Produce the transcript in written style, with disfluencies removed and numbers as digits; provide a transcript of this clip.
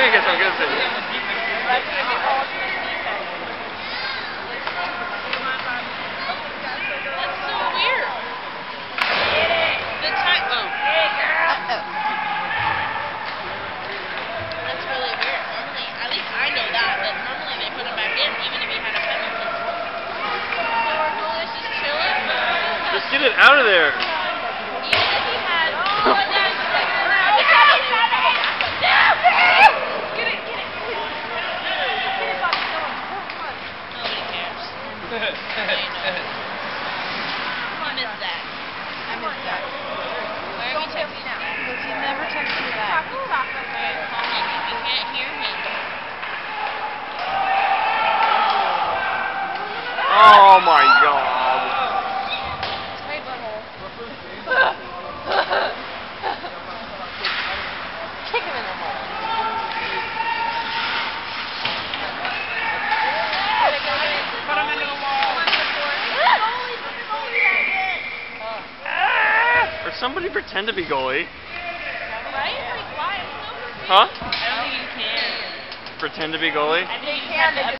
I guess I'm gonna say. That's so weird. The time. Oh. That's really weird. Normally, at least I know that normally they put him back in, even if he had a penalty. Or Julius just chilling. Just get it out of there. Even if he had. Nobody cares. I missed that. I missed that. Why are we texting now? Because he never texted me back. Alright, call him. We can't hear him. Oh my god. My butthole. Kick him in the hole. Put him into the wall. Or somebody pretend to be goalie. Right? Like, why? Huh? I don't think you can. Pretend to be goalie? I think you can.